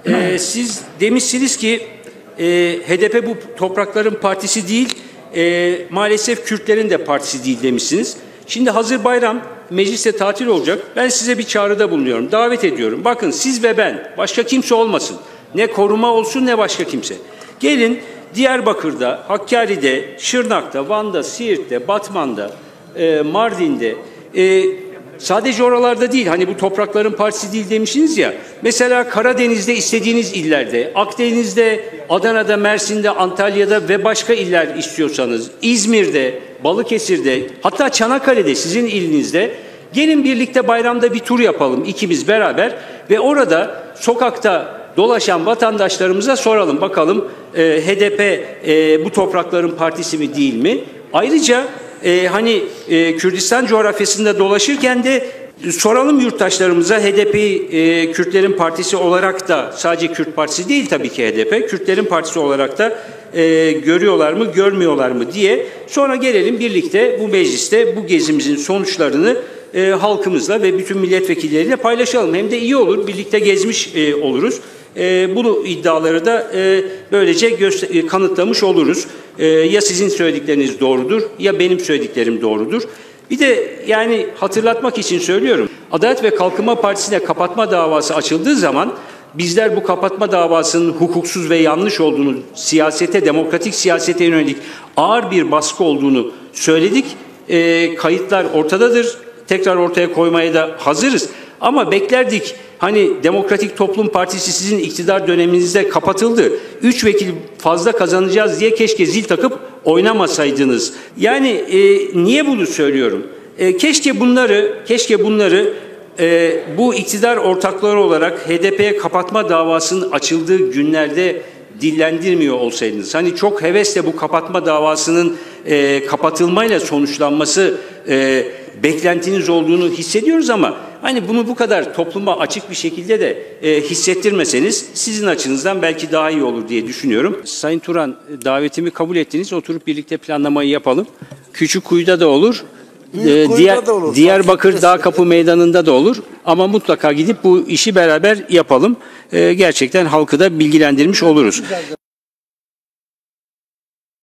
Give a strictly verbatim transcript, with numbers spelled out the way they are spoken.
Ee, siz demişsiniz ki e, H D P bu toprakların partisi değil, e, maalesef Kürtlerin de partisi değil demişsiniz. Şimdi hazır bayram, mecliste tatil olacak. Ben size bir çağrıda bulunuyorum, davet ediyorum. Bakın siz ve ben, başka kimse olmasın. Ne koruma olsun ne başka kimse. Gelin Diyarbakır'da, Hakkari'de, Şırnak'ta, Van'da, Siirt'te, Batman'da, e, Mardin'de, e, sadece oralarda değil, hani bu toprakların partisi değil demişsiniz ya, mesela Karadeniz'de istediğiniz illerde, Akdeniz'de, Adana'da, Mersin'de, Antalya'da ve başka iller istiyorsanız, İzmir'de, Balıkesir'de, hatta Çanakkale'de sizin ilinizde, gelin birlikte bayramda bir tur yapalım ikimiz beraber ve orada sokakta dolaşan vatandaşlarımıza soralım bakalım e, H D P e, bu toprakların partisi mi değil mi? Ayrıca e, hani e, Kürdistan coğrafyasında dolaşırken de e, soralım yurttaşlarımıza H D P'yi e, Kürtlerin partisi olarak da, sadece Kürt partisi değil tabii ki H D P, Kürtlerin partisi olarak da e, görüyorlar mı, görmüyorlar mı diye. Sonra gelelim birlikte bu mecliste bu gezimizin sonuçlarını e, halkımızla ve bütün milletvekilleriyle paylaşalım. Hem de iyi olur, birlikte gezmiş e, oluruz. E, bu iddiaları da e, böylece e, kanıtlamış oluruz. E, ya sizin söyledikleriniz doğrudur ya benim söylediklerim doğrudur. Bir de yani hatırlatmak için söylüyorum. Adalet ve Kalkınma Partisi'ne kapatma davası açıldığı zaman bizler bu kapatma davasının hukuksuz ve yanlış olduğunu, siyasete, demokratik siyasete yönelik ağır bir baskı olduğunu söyledik. E, kayıtlar ortadadır. Tekrar ortaya koymaya da hazırız. Ama beklerdik. Hani Demokratik Toplum Partisi sizin iktidar döneminizde kapatıldı. Üç vekil fazla kazanacağız diye keşke zil takıp oynamasaydınız. Yani e, niye bunu söylüyorum? E, keşke bunları, keşke bunları e, bu iktidar ortakları olarak H D P'ye kapatma davasının açıldığı günlerde dillendirmiyor olsaydınız. Hani çok hevesle bu kapatma davasının e, kapatılmayla sonuçlanması e, beklentiniz olduğunu hissediyoruz ama hani bunu bu kadar topluma açık bir şekilde de e, hissettirmeseniz sizin açınızdan belki daha iyi olur diye düşünüyorum. Sayın Turan, davetimi kabul ettiniz. Oturup birlikte planlamayı yapalım. Küçükkuyu'da da olur. E, diğer, da olur. Diyarbakır Dağkapı Meydanı'nda da olur. Ama mutlaka gidip bu işi beraber yapalım. E, gerçekten halkı da bilgilendirmiş oluruz.